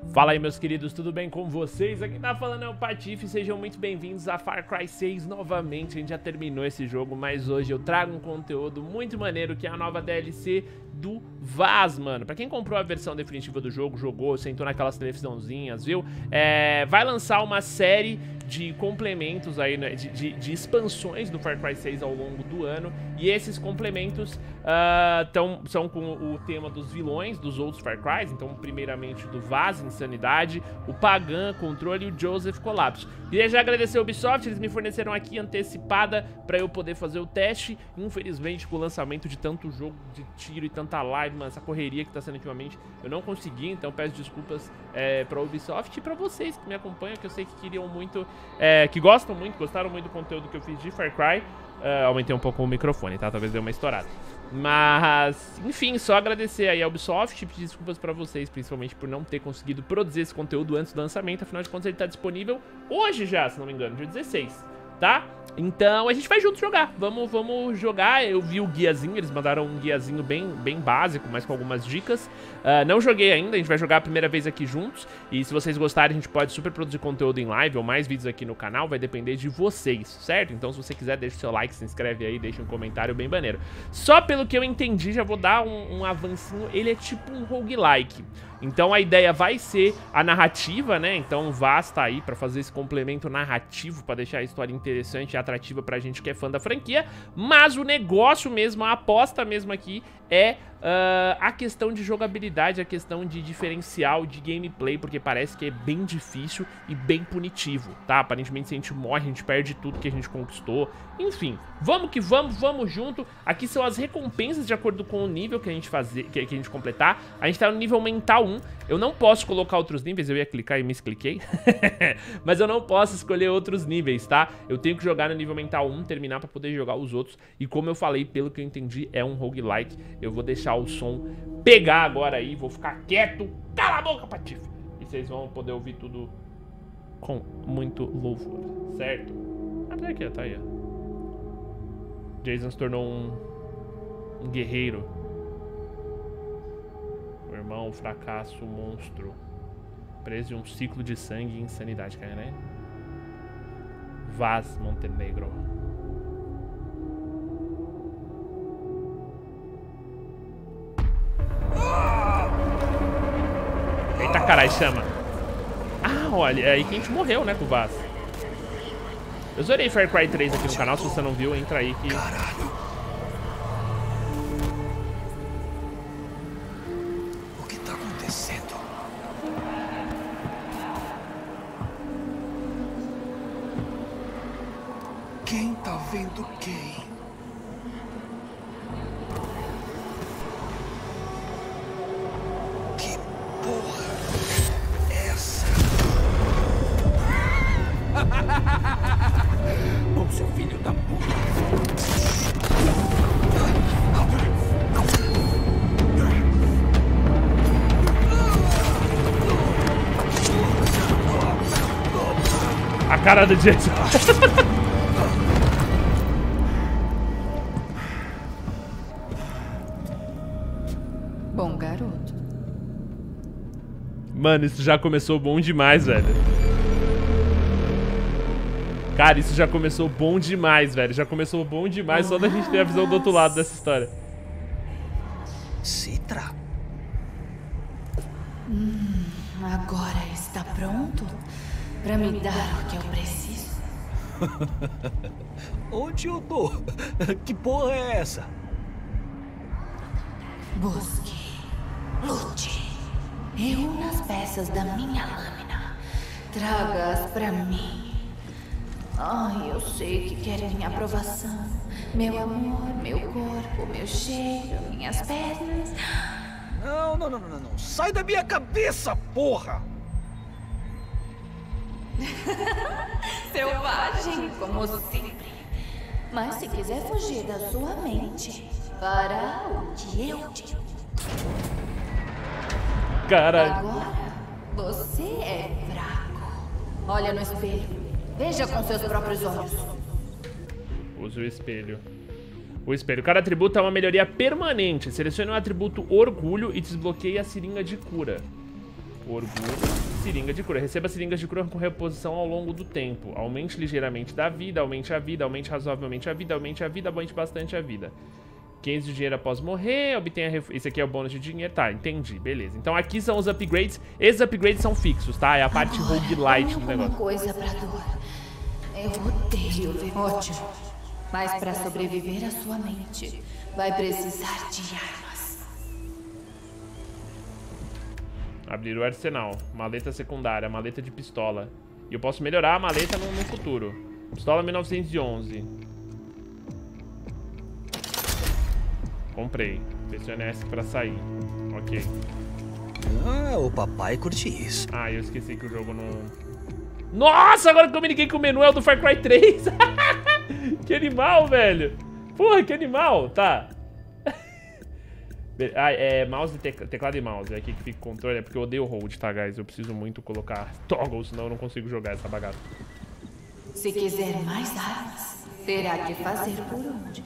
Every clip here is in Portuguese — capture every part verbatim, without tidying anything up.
Fala aí, meus queridos, tudo bem com vocês? Aqui tá falando é o Patife, sejam muito bem-vindos a Far Cry seis novamente. A gente já terminou esse jogo, mas hoje eu trago um conteúdo muito maneiro, que é a nova D L C do Vaz, mano. Pra quem comprou a versão definitiva do jogo, jogou, sentou naquelas televisãozinhas, viu? É, vai lançar uma série de complementos aí, né, de, de, de expansões do Far Cry seis ao longo do ano. E esses complementos uh, tão, são com o tema dos vilões dos outros Far Crys. Então, primeiramente do Vaz, Insanidade, o Pagan, Controle e o Joseph Colapso. Queria já agradecer ao Ubisoft, eles me forneceram aqui antecipada pra eu poder fazer o teste. Infelizmente, com o lançamento de tanto jogo de tiro e tanta live, mano, essa correria que tá sendo ultimamente, eu não consegui. Então peço desculpas é, pra Ubisoft e pra vocês que me acompanham, que eu sei que queriam muito, é, que gostam muito, gostaram muito do conteúdo que eu fiz de Far Cry. Uh, aumentei um pouco o microfone, tá? Talvez dê uma estourada. Mas, enfim, só agradecer aí ao Ubisoft e pedir desculpas pra vocês, principalmente por não ter conseguido produzir esse conteúdo antes do lançamento. Afinal de contas, ele tá disponível hoje já, se não me engano, dia dezesseis, tá? Então a gente vai junto jogar, vamos, vamos jogar. Eu vi o guiazinho, eles mandaram um guiazinho bem, bem básico, mas com algumas dicas. uh, Não joguei ainda, a gente vai jogar a primeira vez aqui juntos. E se vocês gostarem, a gente pode super produzir conteúdo em live ou mais vídeos aqui no canal. Vai depender de vocês, certo? Então se você quiser, deixa o seu like, se inscreve aí, deixa um comentário bem maneiro. Só pelo que eu entendi, já vou dar um, um avancinho. Ele é tipo um roguelike. Então a ideia vai ser a narrativa, né? Então o Vaz tá aí pra fazer esse complemento narrativo, pra deixar a história interessante e atrativa pra gente que é fã da franquia. Mas o negócio mesmo, a aposta mesmo aqui é uh, a questão de jogabilidade, a questão de diferencial de gameplay, porque parece que é bem difícil e bem punitivo, tá? Aparentemente se a gente morre, a gente perde tudo que a gente conquistou. Enfim, vamos que vamos, vamos junto. Aqui são as recompensas de acordo com o nível que a gente fazer, que, que a gente completar. A gente tá no nível mental um. Eu não posso colocar outros níveis, eu ia clicar e miscliquei. Mas eu não posso escolher outros níveis, tá? Eu tenho que jogar no nível mental um, terminar pra poder jogar os outros. E como eu falei, pelo que eu entendi, é um roguelike. Eu vou deixar o som pegar agora aí, vou ficar quieto. Cala a boca, Patife! E vocês vão poder ouvir tudo com muito louvor, certo? Ah, tá aqui, tá aí, ó. Jason se tornou um, um guerreiro. O irmão, fracasso, monstro. Preso em um ciclo de sangue e insanidade, cara, né? Vaz Montenegro. Eita, caralho, chama. Ah, olha, é aí que a gente morreu, né, com o Vaz. Eu zerei Far Cry três aqui no canal, se você não viu, entra aí que... Caralho. O que tá acontecendo? Quem tá vendo quem? Que porra é essa? Ô, seu filho da puta. A cara do Jason. Bom garoto. Mano, isso já começou bom demais, velho. Cara, isso já começou bom demais, velho. Já começou bom demais só da gente ter a visão do outro lado dessa história. Citra? Hum, agora está pronto para me dar o que eu preciso? Onde eu tô? Que porra é essa? Busque, lute, reúna as peças da minha lâmina, traga-as para mim. Ai, eu sei que querem minha aprovação. Meu amor, meu corpo, meu cheiro, minhas pernas. Não, não, não, não, não. Sai da minha cabeça, porra! Selvagem, como sempre. Mas se quiser fugir da sua mente, fará o que eu digo. Caralho. Agora, você é fraco. Olha no espelho. Veja com seus próprios olhos. Use o espelho. O espelho. Cada atributo é uma melhoria permanente. Selecione o atributo orgulho e desbloqueie a seringa de cura. Orgulho. Seringa de cura. Receba seringas de cura com reposição ao longo do tempo. Aumente ligeiramente da vida, aumente a vida, aumente razoavelmente a vida, aumente a vida, aumente bastante a vida. quinhentos de dinheiro após morrer, obtenha... Ref... Esse aqui é o bônus de dinheiro. Tá, entendi, beleza. Então aqui são os upgrades. Esses upgrades são fixos, tá? É a parte Agora, roguelite do negócio. Uma coisa pra dor. Eu odeio ver. Ótimo. Mas pra sobreviver à sua mente, vai precisar de armas. Abrir o arsenal. Maleta secundária, maleta de pistola. E eu posso melhorar a maleta no, no futuro. Pistola mil novecentos e onze. Comprei. Pressione S pra sair. Ok. Ah, o papai curte isso. Ah, eu esqueci que o jogo não... Nossa, agora que eu me liguei que o menu é o do Far Cry três. Que animal, velho. Porra, que animal. Tá. Ah, é mouse e tec teclado e mouse. É aqui que fica o controle. É porque eu odeio o hold, tá, guys? Eu preciso muito colocar toggle, senão eu não consigo jogar essa bagaça. Se quiser mais armas, terá que fazer por onde?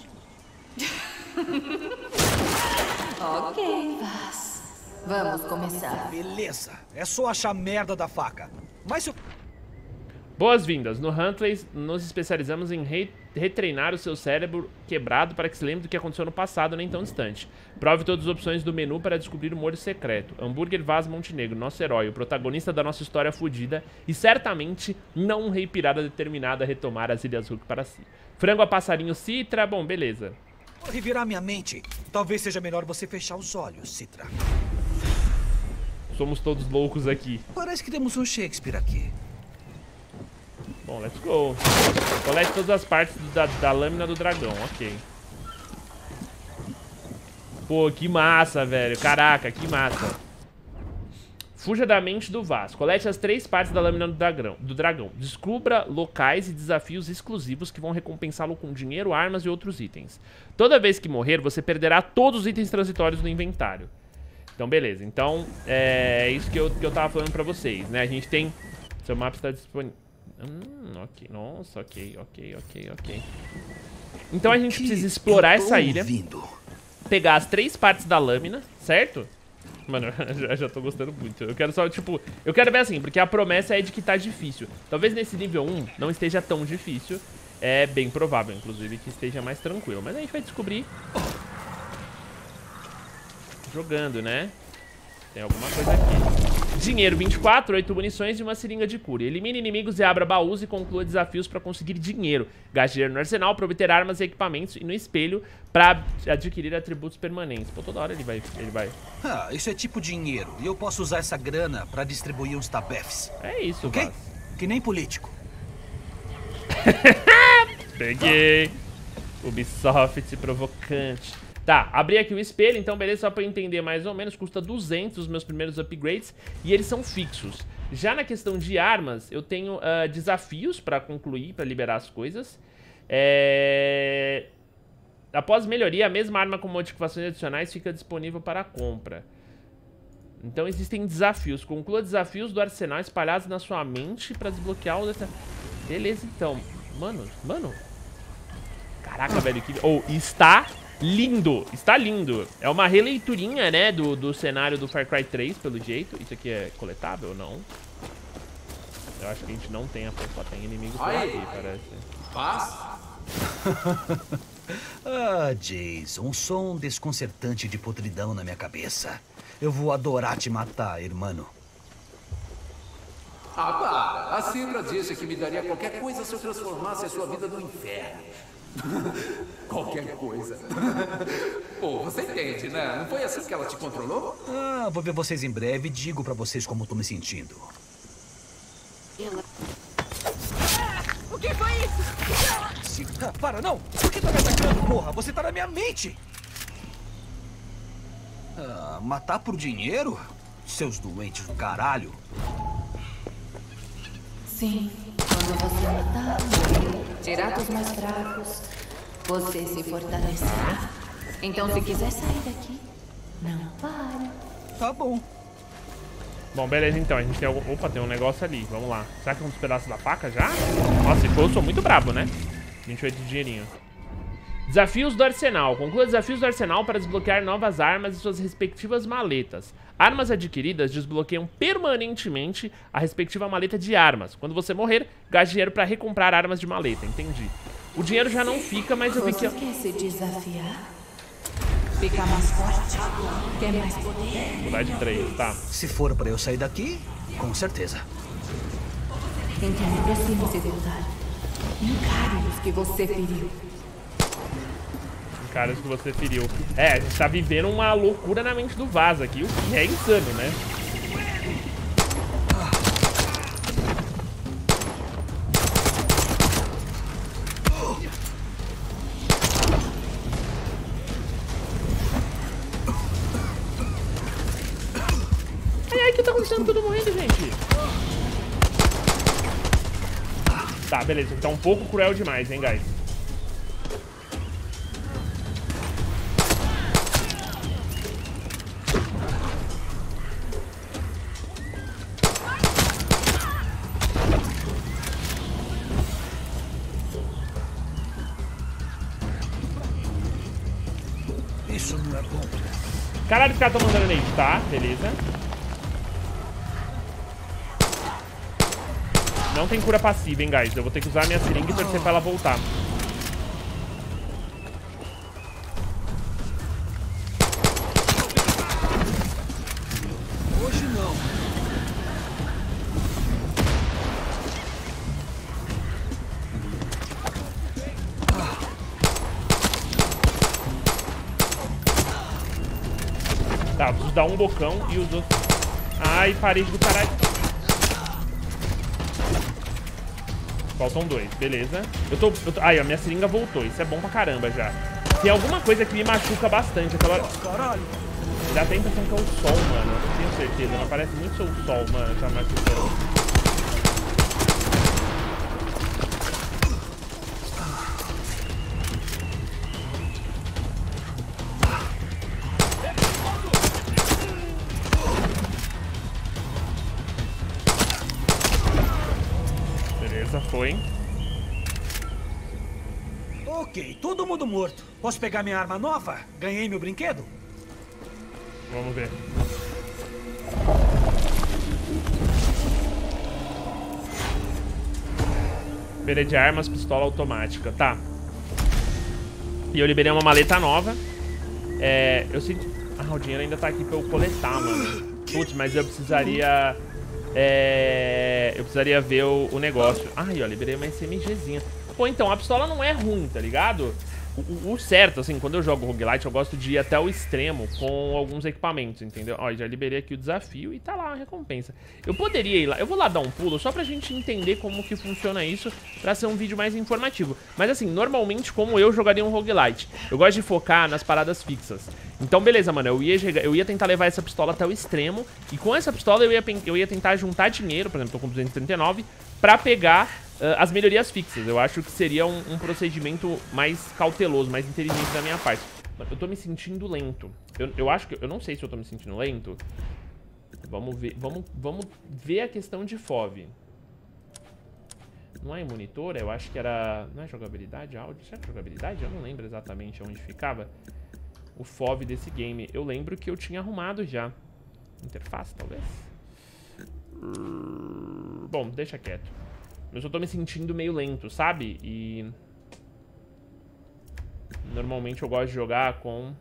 Ok, Vaz. Vamos começar. Beleza. É só achar merda da faca. Mas eu... Boas-vindas. No Huntley, nos especializamos em re retreinar o seu cérebro quebrado para que se lembre do que aconteceu no passado nem tão distante. Prove todas as opções do menu para descobrir o molho secreto. Hambúrguer Vaz Montenegro, nosso herói, o protagonista da nossa história fodida e certamente não um rei pirata determinado a retomar as Ilhas Hook para si. Frango a passarinho Citra, bom, beleza. Vou revirar minha mente. Talvez seja melhor você fechar os olhos, Citra. Somos todos loucos aqui. Parece que temos um Shakespeare aqui. Bom, let's go. Colete todas as partes da, da lâmina do dragão, ok. Pô, que massa, velho. Caraca, que massa. Fuja da mente do Vaz. Colete as três partes da lâmina do dragão. Do dragão. Descubra locais e desafios exclusivos que vão recompensá-lo com dinheiro, armas e outros itens. Toda vez que morrer, você perderá todos os itens transitórios do inventário. Então, beleza. Então, é isso que eu, que eu tava falando pra vocês, né? A gente tem... Seu mapa está disponível... Hum, ok. Nossa, ok, ok, ok, ok. Então a gente precisa explorar essa ilha. Pegar as três partes da lâmina, certo? Mano, eu já, já tô gostando muito. Eu quero só, tipo... Eu quero ver assim, porque a promessa é de que tá difícil. Talvez nesse nível um não esteja tão difícil. É bem provável, inclusive, que esteja mais tranquilo. Mas a gente vai descobrir... Jogando, né? Tem alguma coisa aqui. Dinheiro vinte e quatro, oito munições e uma seringa de cura. Elimine inimigos e abra baús e conclua desafios para conseguir dinheiro. Gaste dinheiro no arsenal para obter armas e equipamentos e no espelho para adquirir atributos permanentes. Pô, toda hora ele vai... Ele vai... Ah, isso é tipo dinheiro. E eu posso usar essa grana para distribuir uns tabefes. É isso, ok? Vaz. Que nem político. Peguei. Ubisoft provocante. Tá, abri aqui o espelho, então beleza, só pra eu entender mais ou menos, custa duzentos os meus primeiros upgrades e eles são fixos. Já na questão de armas, eu tenho uh, desafios pra concluir, pra liberar as coisas. É... Após melhoria, a mesma arma com modificações adicionais fica disponível para compra. Então existem desafios, conclua desafios do arsenal espalhados na sua mente pra desbloquear o... Beleza, então. Mano, mano. Caraca, velho, que... Ou, oh, está... Lindo, está lindo. É uma releiturinha, né, do, do cenário do Far Cry três, pelo jeito. Isso aqui é coletável ou não? Eu acho que a gente não tem a porra, tem inimigos por aqui, parece. Paz? Ah, Jason, um som desconcertante de podridão na minha cabeça. Eu vou adorar te matar, irmão. Ah, para. A Citra disse que me daria qualquer coisa se eu transformasse a sua vida no inferno. Qualquer coisa. Pô, você entende, né? Não foi assim que ela te controlou? Ah, vou ver vocês em breve e digo pra vocês como eu tô me sentindo. Ela... O que foi isso? Se... Ah, para, não! Por que tá me atacando, porra? Você tá na minha mente! Ah, matar por dinheiro? Seus doentes do caralho! Sim, quando você matar, tirar dos mais fracos, você se fortalecerá. Então, se quiser sair daqui, não para. Tá bom. Bom, beleza, então. A gente tem algum... Opa, tem um negócio ali. Vamos lá. Será que é um dos pedaços da faca já? Nossa, se for, eu sou muito brabo, né? vinte e oito de dinheirinho. Desafios do arsenal. Conclua desafios do arsenal para desbloquear novas armas e suas respectivas maletas. Armas adquiridas desbloqueiam permanentemente a respectiva maleta de armas. Quando você morrer, gaste dinheiro para recomprar armas de maleta. Entendi. O dinheiro já não fica, mas eu vi que... Você quer se desafiar? Ficar mais forte? Quer mais poder? Vou dar de três, tá. Se for pra eu sair daqui, com certeza. Então me aproxime-se do lugar. Encare os que você feriu. Caras que você feriu. É, a gente tá vivendo uma loucura na mente do Vaz aqui, o que é insano, né? Ai, ai, o que tá acontecendo? Tudo morrendo, gente. Tá, beleza. Tá um pouco cruel demais, hein, guys? Isso não é bom. Caralho, os caras estão mandando nade, tá? Beleza. Não tem cura passiva, hein, guys. Eu vou ter que usar a minha seringa e torcer pra ela voltar. Hoje não. Tá, eu preciso dar um bocão e os outros... Ai, parede do caralho. Faltam dois, beleza. Eu tô, eu tô... Ai, a minha seringa voltou. Isso é bom pra caramba já. Tem alguma coisa que me machuca bastante. Aquela... Caralho. Dá até a impressão que é o sol, mano. Eu tenho certeza. Não parece muito ser o sol, mano. Tá machucando. Foi. Ok, todo mundo morto. Posso pegar minha arma nova? Ganhei meu brinquedo? Vamos ver. Feira de armas, pistola automática. Tá. E eu liberei uma maleta nova. É... Eu senti... Ah, o dinheiro ainda tá aqui pra eu coletar, mano. Putz, mas eu precisaria... É... Eu precisaria ver o, o negócio. Ai, ó, liberei uma SMGzinha. Pô, então, a pistola não é ruim, tá ligado? O, o, o certo, assim, quando eu jogo roguelite, eu gosto de ir até o extremo com alguns equipamentos, entendeu? Ó, já liberei aqui o desafio e tá lá a recompensa. Eu poderia ir lá, eu vou lá dar um pulo só pra gente entender como que funciona isso, pra ser um vídeo mais informativo. Mas assim, normalmente, como eu jogaria um roguelite, eu gosto de focar nas paradas fixas. Então, beleza, mano, eu ia, eu ia tentar levar essa pistola até o extremo. E com essa pistola eu ia, eu ia tentar juntar dinheiro, por exemplo, tô com duzentos e trinta e nove, pra pegar uh, as melhorias fixas. Eu acho que seria um, um procedimento mais cauteloso, mais inteligente da minha parte. Mano, eu tô me sentindo lento. Eu, eu acho que... Eu não sei se eu tô me sentindo lento. Vamos ver, vamos, vamos ver a questão de F O V. Não é em monitor, eu acho que era... Não é jogabilidade, áudio? Será que é jogabilidade? Eu não lembro exatamente onde ficava o F O V desse game. Eu lembro que eu tinha arrumado já. Interface, talvez? Bom, deixa quieto. Eu só tô me sentindo meio lento, sabe? E... Normalmente eu gosto de jogar com...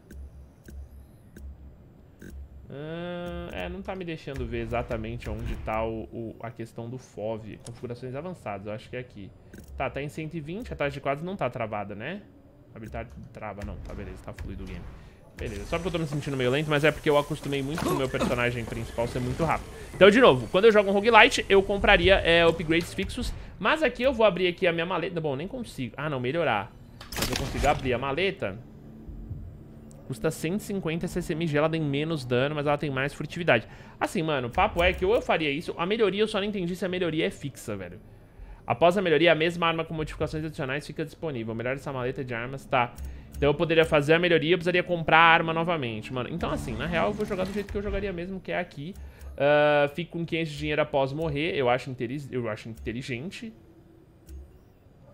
Uh, é, não tá me deixando ver exatamente onde tá o, o, a questão do F O V. Configurações avançadas, eu acho que é aqui. Tá, tá em cento e vinte, a taxa de quadros não tá travada, né? Habilitar trava, não. Tá, beleza, tá fluido o game. Beleza, só porque eu tô me sentindo meio lento, mas é porque eu acostumei muito com o meu personagem principal ser muito rápido. Então, de novo, quando eu jogo um roguelite, eu compraria é, upgrades fixos. Mas aqui eu vou abrir aqui a minha maleta. Bom, nem consigo. Ah, não, melhorar. Mas eu consigo abrir a maleta. Custa cento e cinquenta essa S M G, ela tem menos dano, mas ela tem mais furtividade. Assim, mano, o papo é que ou eu faria isso. A melhoria, eu só não entendi se a melhoria é fixa, velho. Após a melhoria, a mesma arma com modificações adicionais fica disponível. Melhor essa maleta de armas, tá. Então eu poderia fazer a melhoria, eu precisaria comprar a arma novamente, mano. Então assim, na real eu vou jogar do jeito que eu jogaria mesmo, que é aqui. Uh, fico com quinhentos de dinheiro após morrer, eu acho, eu acho inteligente.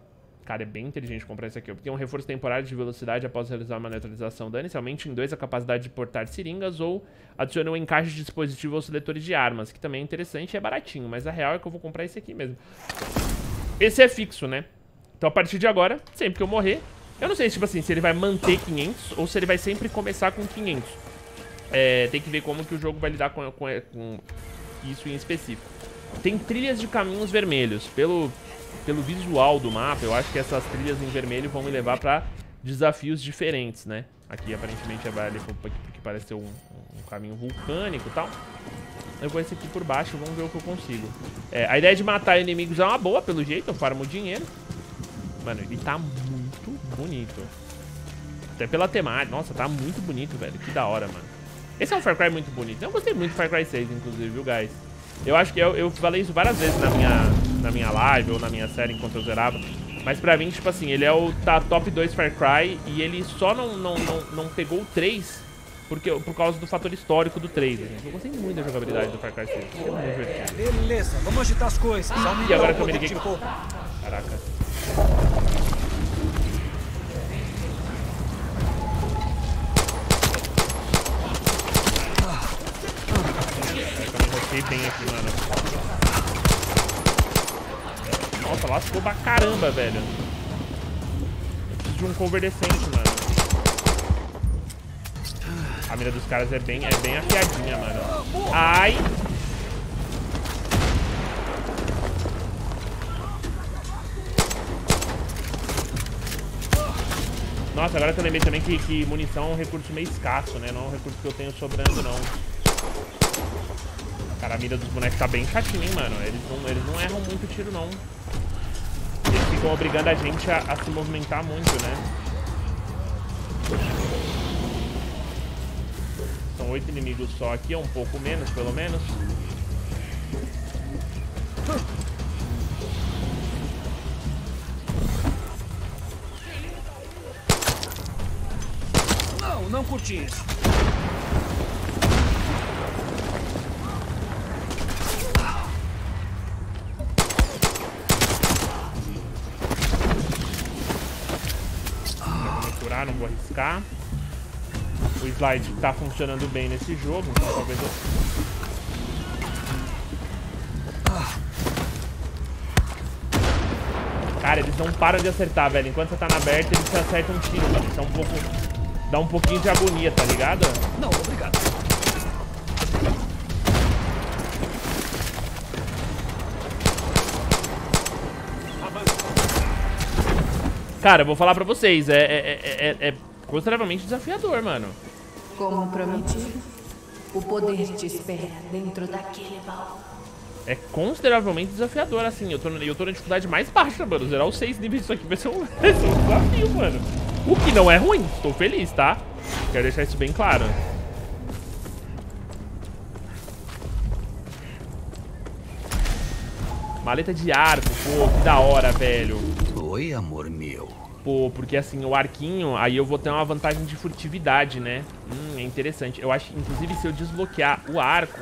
Cara, é bem inteligente comprar isso aqui. Tem um reforço temporário de velocidade após realizar uma neutralização dano. Inicialmente em dois a capacidade de portar seringas ou adiciona um encaixe de dispositivo aos seletores de armas, que também é interessante e é baratinho. Mas a real é que eu vou comprar esse aqui mesmo. Esse é fixo, né? Então a partir de agora, sempre que eu morrer... Eu não sei, tipo assim, se ele vai manter quinhentos ou se ele vai sempre começar com quinhentos. É, tem que ver como que o jogo vai lidar com, com, com isso em específico. Tem trilhas de caminhos vermelhos. Pelo... Pelo visual do mapa, eu acho que essas trilhas em vermelho vão me levar pra desafios diferentes, né? Aqui, aparentemente, vai ali porque parece ser um, um caminho vulcânico e tal. Eu vou esse aqui por baixo, vamos ver o que eu consigo. É, a ideia de matar inimigos é uma boa, pelo jeito, eu farmo dinheiro. Mano, ele tá muito bonito. Até pela temática. Nossa, tá muito bonito, velho. Que da hora, mano. Esse é um Far Cry muito bonito. Eu gostei muito do Far Cry seis, inclusive, viu, guys? Eu acho que eu, eu falei isso várias vezes na minha, na minha live ou na minha série enquanto eu zerava. Mas pra mim, tipo assim, ele é o tá, top dois Far Cry e ele só não, não, não, não pegou o três porque, por causa do fator histórico do três. Gente. Eu gostei muito da jogabilidade do Far Cry seis. É muito divertido. Beleza, vamos agitar as coisas. E agora que eu me liguei... Caraca. Bem aqui, mano. Nossa, lascou pra caramba, velho. Eu preciso de um cover decente, mano. A mira dos caras é bem, é bem afiadinha, mano. Ai! Nossa, agora que eu lembrei também que, que munição é um recurso meio escasso, né? Não é um recurso que eu tenho sobrando, não. Cara, a mira dos bonecos tá bem chatinha, hein, mano. Eles não, eles não erram muito tiro, não. Eles ficam obrigando a gente a, a se movimentar muito, né? São oito inimigos só aqui, um pouco menos, pelo menos. Não, não curti isso. Não vou arriscar. O slide tá funcionando bem nesse jogo, então talvez eu... Cara, eles não param de acertar, velho. Enquanto você tá na aberta, eles te acertam um tiro, mano. Isso é um pouco... Dá um pouquinho de agonia, tá ligado? Não, obrigado. Cara, eu vou falar pra vocês, é, é, é, é consideravelmente desafiador, mano. Como prometido, o poder te espera dentro daquele baú. É consideravelmente desafiador, assim. Eu tô, eu tô na dificuldade mais baixa, mano. Zerar os seis níveis disso aqui vai ser, um, vai ser um desafio, mano. O que não é ruim, estou feliz, tá? Quero deixar isso bem claro. Maleta de arco, pô, que da hora, velho. Oi, amor meu. Pô, porque assim, o arquinho, aí eu vou ter uma vantagem de furtividade, né? Hum, é interessante. Eu acho, inclusive, se eu desbloquear o arco...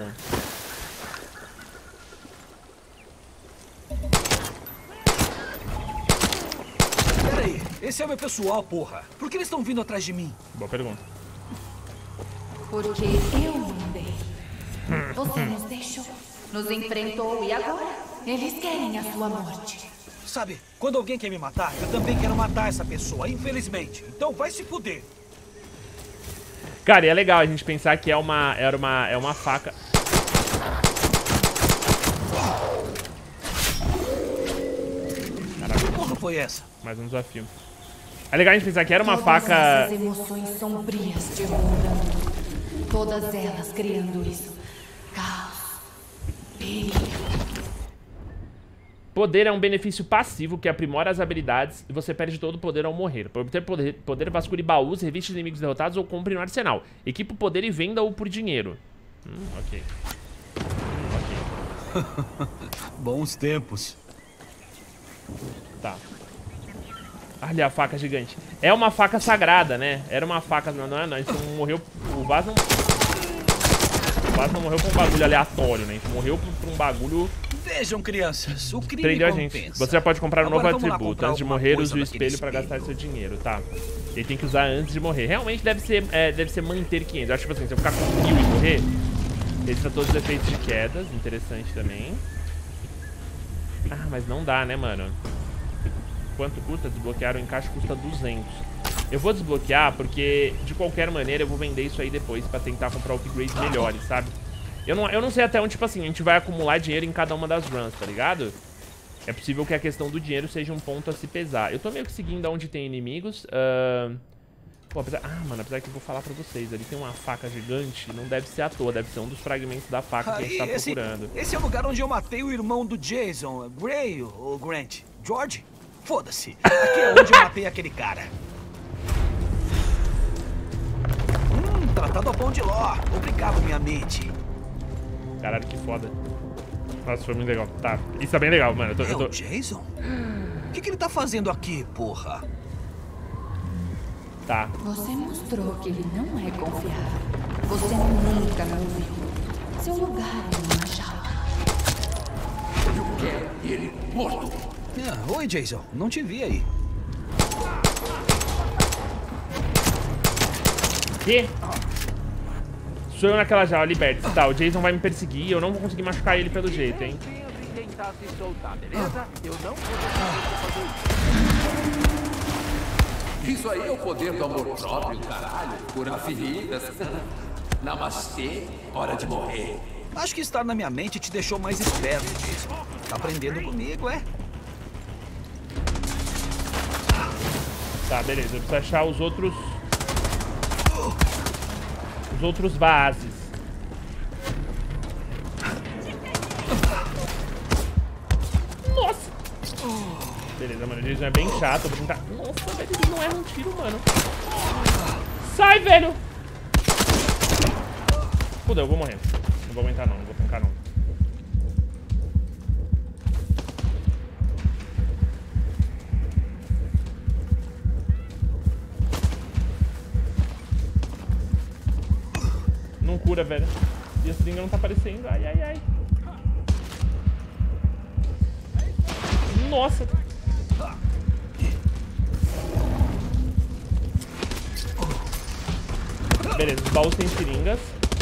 Peraí, esse é o meu pessoal, porra. Por que eles estão vindo atrás de mim? Boa pergunta. Porque eu mandei. Você nos deixou, nos enfrentou e agora eles querem a sua morte. Sabe, quando alguém quer me matar, eu também quero matar essa pessoa, infelizmente. Então vai se fuder. Cara, e é legal a gente pensar que é uma, era uma, é uma faca. Caraca, que porra foi essa? Mais um desafio. É legal a gente pensar que era uma Todas faca... essas emoções sombrias te rondando. Todas elas criando isso. Caos. Perigo. Poder é um benefício passivo que aprimora as habilidades e você perde todo o poder ao morrer. Para obter poder, poder vasculhe baús, reviste inimigos derrotados ou compre no arsenal. Equipe o poder e venda-o por dinheiro. Hum, ok. Hum, ok. Bons tempos. Tá. Olha a faca gigante. É uma faca sagrada, né? Era uma faca... Não, não é não. Isso não morreu... O Vaz não... O quase não morreu com um bagulho aleatório, né? A gente morreu por, por um bagulho... Vejam, crianças, o crime Prendeu a compensa. gente. Você já pode comprar um Agora novo vamos lá atributo. comprar Antes de alguma morrer, coisa use o naquele espelho pra espelho. gastar seu dinheiro, tá? Ele tem que usar antes de morrer. Realmente deve ser, é, deve ser manter quinhentos. Eu acho que tipo assim, se eu ficar com mil e morrer, extra todos os efeitos de quedas. Interessante também. Ah, mas não dá, né, mano? Quanto custa? Desbloquear o encaixe custa duzentos. Eu vou desbloquear porque, de qualquer maneira, eu vou vender isso aí depois pra tentar comprar upgrades melhores, sabe? Eu não, eu não sei até onde, tipo assim, a gente vai acumular dinheiro em cada uma das runs, tá ligado? É possível que a questão do dinheiro seja um ponto a se pesar. Eu tô meio que seguindo onde tem inimigos. Uh... Pô, apesar... Ah, mano, apesar que eu vou falar pra vocês. Ali tem uma faca gigante. Não deve ser à toa. Deve ser um dos fragmentos da faca que a gente tá esse, procurando. Esse é o lugar onde eu matei o irmão do Jason. Gray ou Grant? George? Foda-se. Aqui é onde eu matei aquele cara. Hum, tratado a pão de ló. Obrigado, minha mente. Caralho, que foda. Nossa, foi muito legal. Tá, isso tá bem legal, mano. Eu tô, É eu tô... o Jason? O que, que ele tá fazendo aqui, porra? Tá. Você mostrou que ele não é confiável. Você nunca me ouviu. Seu lugar é uma jaula. Eu quero ele morto. Ah, oi, Jason. Não te vi aí. Que? Sou eu naquela jaula, liberte. Tá, o Jason vai me perseguir e eu não vou conseguir machucar ele pelo jeito, hein? Tentar se soltar, beleza? Eu não vou fazer Isso aí é o poder do amor próprio, caralho. Curar feridas. Namastê, hora de morrer. Acho que estar na minha mente te deixou mais esperto, Jason. Tá aprendendo comigo, é? Tá, beleza. Eu preciso achar os outros... Os outros vases. Nossa! Beleza, mano. O Jason é bem chato. Eu vou tentar... Nossa, velho. Ele não erra um tiro, mano. Sai, velho! Fudeu, eu vou morrer. Não vou aguentar, não. Não vou tancar, não. Não cura, velho. E a seringa não tá aparecendo. Ai, ai, ai. Nossa. Beleza, os baús têm seringas.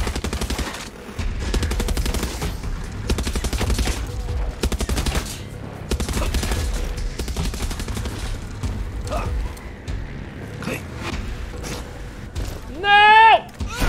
Não!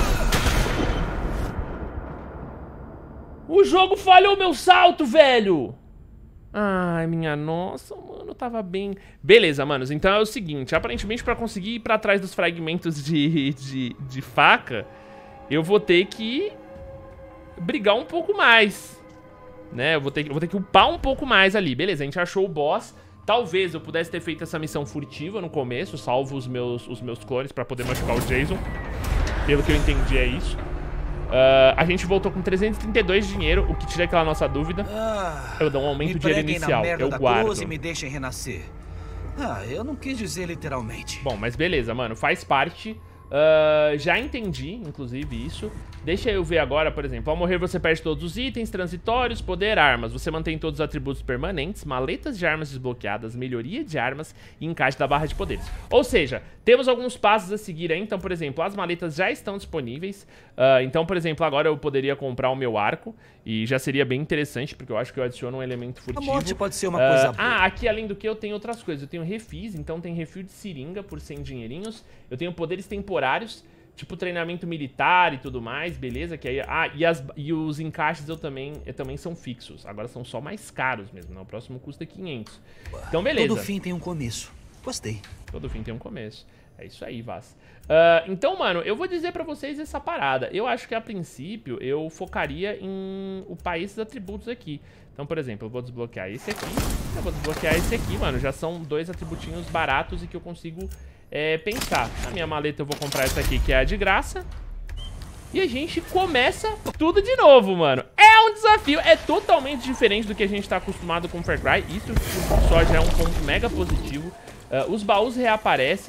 O jogo falhou meu salto, velho! Ai, minha nossa, mano, tava bem... Beleza, manos, então é o seguinte, aparentemente pra conseguir ir pra trás dos fragmentos de, de, de faca, eu vou ter que brigar um pouco mais, né? Eu vou ter, eu vou ter que upar um pouco mais ali. Beleza, a gente achou o boss. Talvez eu pudesse ter feito essa missão furtiva no começo, salvo os meus, os meus clones pra poder machucar o Jason. Pelo que eu entendi é isso. Uh, a gente voltou com trezentos e trinta e dois de dinheiro, o que tira aquela nossa dúvida. Ah, eu dou um aumento de dinheiro inicial, eu da guardo. Cruz e me deixem renascer. Ah, eu não quis dizer literalmente. Bom, mas beleza, mano, faz parte. Uh, já entendi, inclusive, isso. Deixa eu ver agora, por exemplo, ao morrer você perde todos os itens, transitórios, poder, armas. Você mantém todos os atributos permanentes, maletas de armas desbloqueadas, melhoria de armas e encaixe da barra de poderes. Ou seja, temos alguns passos a seguir aí. Então, por exemplo, as maletas já estão disponíveis. Uh, então, por exemplo, agora eu poderia comprar o meu arco. E já seria bem interessante, porque eu acho que eu adiciono um elemento furtivo. A morte pode ser uma uh, coisa boa. Ah, aqui além do que eu tenho outras coisas. Eu tenho refis, então tem refil de seringa por cem dinheirinhos. Eu tenho poderes temporários, tipo treinamento militar e tudo mais, beleza? Que aí, ah, e, as, e os encaixes eu também, eu também são fixos. Agora são só mais caros mesmo, né? O próximo custa quinhentos. Então, beleza. Todo fim tem um começo. Gostei. Todo fim tem um começo. É isso aí, Vaz. Uh, então, mano, eu vou dizer pra vocês essa parada. Eu acho que, a princípio, eu focaria em upar esses atributos aqui. Então, por exemplo, eu vou desbloquear esse aqui. Eu vou desbloquear esse aqui, mano. Já são dois atributinhos baratos e que eu consigo é, pensar. Na minha maleta eu vou comprar essa aqui, que é a de graça. E a gente começa tudo de novo, mano. É um desafio, é totalmente diferente do que a gente tá acostumado com Far Cry. Isso só já é um ponto mega positivo. Uh, os baús reaparecem.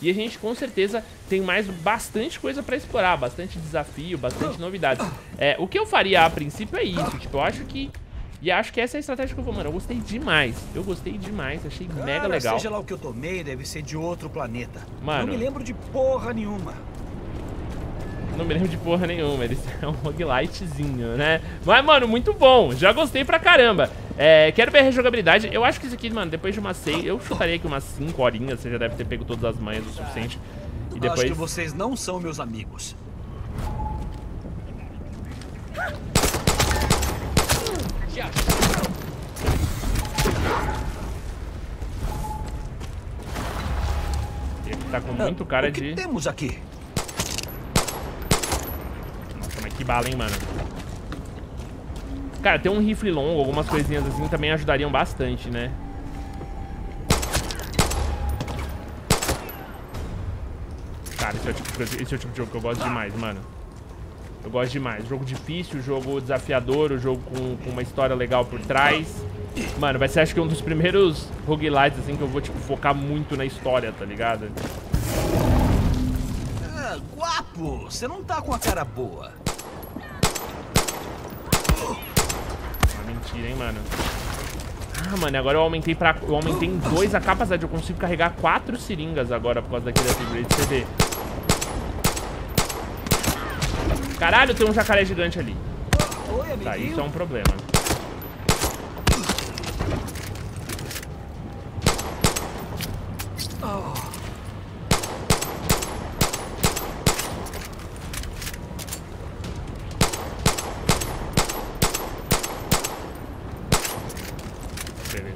E a gente com certeza tem mais bastante coisa pra explorar, bastante desafio, bastante novidades. É, o que eu faria a princípio é isso, tipo, eu acho que... E acho que essa é a estratégia que eu vou, mano. Eu gostei demais. Eu gostei demais. Achei Cara, mega legal. Seja lá o que eu tomei, deve ser de outro planeta. Mano. Não me lembro de porra nenhuma. Não me lembro de porra nenhuma. Eles é um roguelitezinho, né? Mas, mano, muito bom. Já gostei pra caramba. É, quero ver a rejogabilidade. Eu acho que isso aqui, mano, depois de umas seis... Eu chutaria aqui umas cinco horinhas. Você já deve ter pego todas as manhas o suficiente. E depois... Acho que vocês não são meus amigos. Ele tá com muito cara o que de... temos aqui? Nossa, mas que bala, hein, mano. Cara, tem um rifle longo, algumas coisinhas assim também ajudariam bastante, né? Cara, esse é o tipo de, coisa, esse é o tipo de jogo que eu gosto demais, mano. Eu gosto demais. Jogo difícil, jogo desafiador, o jogo com, com uma história legal por trás. Mano, vai ser acho que um dos primeiros roguelites, assim, que eu vou, tipo, focar muito na história, tá ligado? Ah, guapo! Você não tá com a cara boa. Uma mentira, hein, mano. Ah, mano, agora eu aumentei pra... Eu aumentei em dois a capacidade. Eu consigo carregar quatro seringas agora por causa daquele upgrade, você vê. Caralho, tem um jacaré gigante ali. Oi, Tá, isso é um problema. Oh. Beleza.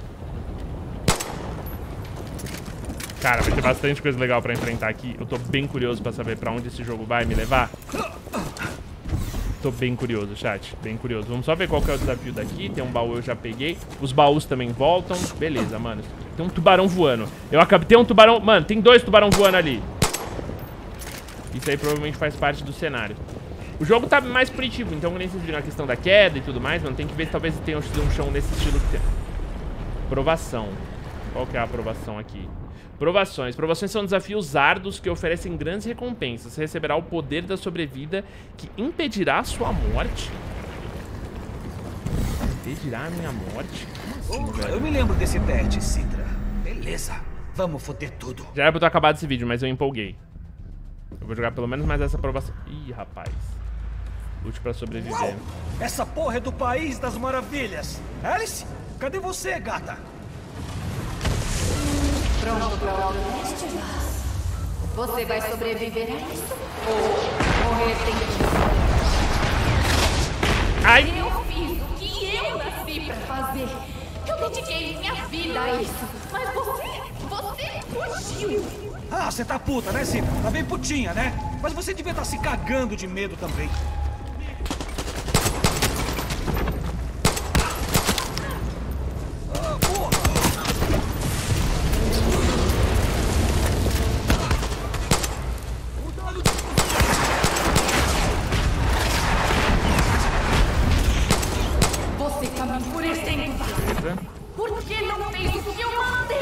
Cara, vai ter bastante coisa legal pra enfrentar aqui. Eu tô bem curioso pra saber pra onde esse jogo vai me levar. Tô bem curioso, chat. Bem curioso. Vamos só ver qual que é o desafio daqui. Tem um baú, eu já peguei. Os baús também voltam. Beleza, mano. Tem um tubarão voando. Eu acabei... Tem um tubarão... Mano, tem dois tubarão voando ali. Isso aí provavelmente faz parte do cenário. O jogo tá mais punitivo. Então, quando vocês viram a questão da queda e tudo mais, mano, tem que ver se talvez tenha um chão nesse estilo que tem. Provação. Qual que é a aprovação aqui? Provações. Provações são desafios árduos que oferecem grandes recompensas. Você receberá o poder da sobrevida que impedirá a sua morte. Impedirá a minha morte? Como assim, Oh, velho? eu me lembro desse teste, Citra. Beleza. Vamos foder tudo. Já era pra eu ter acabado esse vídeo, mas eu empolguei. Eu vou jogar pelo menos mais essa aprovação. Ih, rapaz. Lute pra sobreviver. Uau! Essa porra é do País das Maravilhas. Alice, cadê você, gata? Pronto para o teste, Vaz? Você vai sobreviver a isso? Ou morrer tentando? Ai! Eu fiz o que eu nasci pra fazer. Eu dediquei minha vida a isso. Mas você, você fugiu. Ah, você tá puta, né, Citra? Tá bem putinha, né? Mas você devia estar se cagando de medo também. Ah, porra! Você tá me enfurecendo, Vaz. Beleza. Por que não fez o que eu mandei?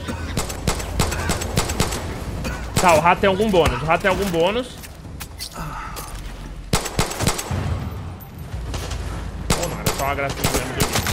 Tá, o rato tem algum bônus. O rato tem algum bônus. Oh, não, era só uma gracinha mesmo do jogo.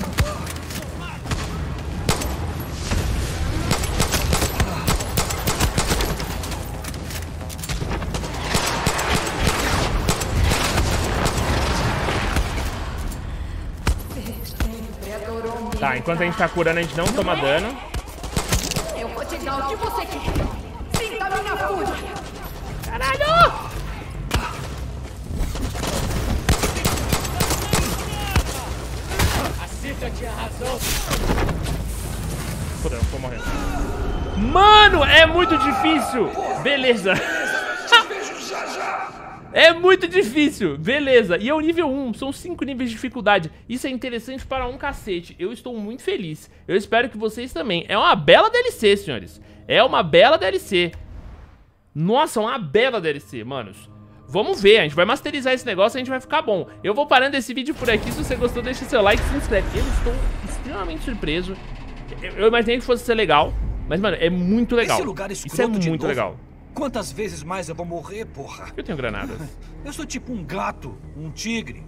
Sempre adorou me Tá, enquanto a gente tá curando, a gente não toma dano. Eu vou te dar o que você quer. Sinta a minha fúria. Caralho! A Citra tinha razão. Fudeu, tô morrendo. Mano, é muito difícil! Beleza. É muito difícil, beleza. E é o nível um, são cinco níveis de dificuldade. Isso é interessante para um cacete. Eu estou muito feliz. Eu espero que vocês também. É uma bela D L C, senhores. É uma bela D L C. Nossa, uma bela D L C, manos. Vamos ver, a gente vai masterizar esse negócio e a gente vai ficar bom. Eu vou parando esse vídeo por aqui. Se você gostou, deixa seu like e se inscreve. Eu estou extremamente surpreso. Eu imaginei que fosse ser legal. Mas, mano, é muito legal. Esse lugar Isso é escroto de muito novo? legal. Quantas vezes mais eu vou morrer, porra? Eu tenho granadas. Eu sou tipo um gato, um tigre.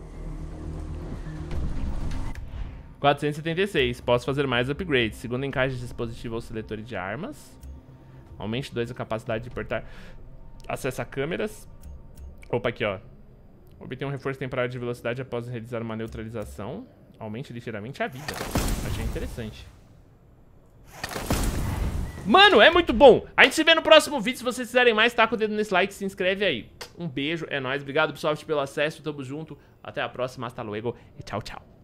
quatrocentos e setenta e seis. Posso fazer mais upgrades. Segundo encaixe de dispositivo ou seletor de armas. Aumente dois a capacidade de apertar. Acessa câmeras. Opa, aqui, ó. Obter um reforço temporário de velocidade após realizar uma neutralização. Aumente ligeiramente a vida. Achei interessante. Mano, é muito bom. A gente se vê no próximo vídeo. Se vocês quiserem mais, taca o dedo nesse like, se inscreve aí. Um beijo, é nóis. Obrigado, pessoal, pelo acesso. Tamo junto. Até a próxima. Hasta luego e tchau, tchau.